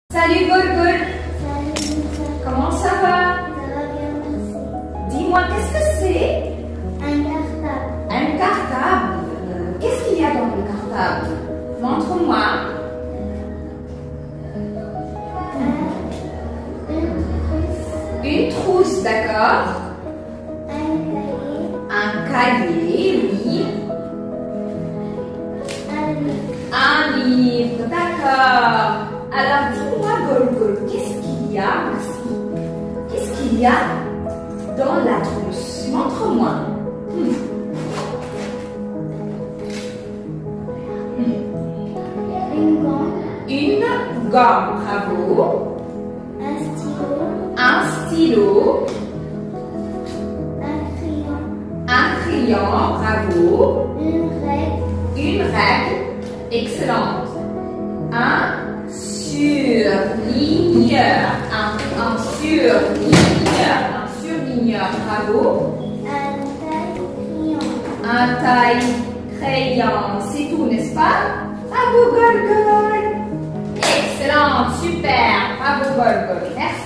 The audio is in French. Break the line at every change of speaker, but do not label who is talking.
Salut Golgol,
Salut.
comment ça va?
Ça va bien, merci.
Dis-moi, qu'est-ce que c'est?
Un cartable.
Un cartable. Qu'est-ce qu'il y a dans le cartable? Montre-moi.
Une trousse.
Une trousse, d'accord?
Un cahier.
Un cahier, oui.
Un livre.
Un livre, d'accord. Alors dis-moi Golgol, qu'est-ce qu'il y a ici? Qu'est-ce qu'il y a dans la trousse? Montre-moi.
Une gomme.
Une gomme, bravo.
Un stylo.
Un stylo.
Un crayon.
Un crayon, bravo.
Une règle.
Une règle, excellente. Un surligneur. Un surligneur. Un surligneur, bravo.
Un taille-crayon.
Un taille-crayon, c'est tout, n'est-ce pas? Bravo, Golgol. Excellent, super. Bravo, Golgol. Merci.